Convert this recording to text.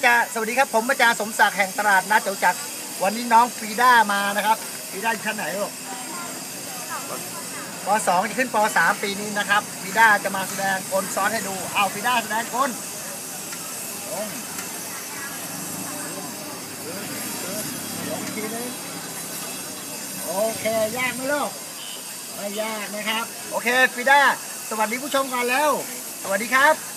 สวัสดีครับผมอาจารย์สมศักดิ์แห่งตลาดนัดจตุจักรวันนี้น้องฟีด้ามานะครับฟีด้าอยู่ชั้นไหนลูกป .2 จะขึ้นป .3 ปีนี้นะครับฟีด้าจะมาแสดงกลซ้อนให้ดูเอาฟีด้าแสดงกลลงอีกทีนึงโอเคยากไหมลูกไม่ยากนะครับโอเคฟีด้าสวัสดีผู้ชมก่อนแล้วสวัสดีครับ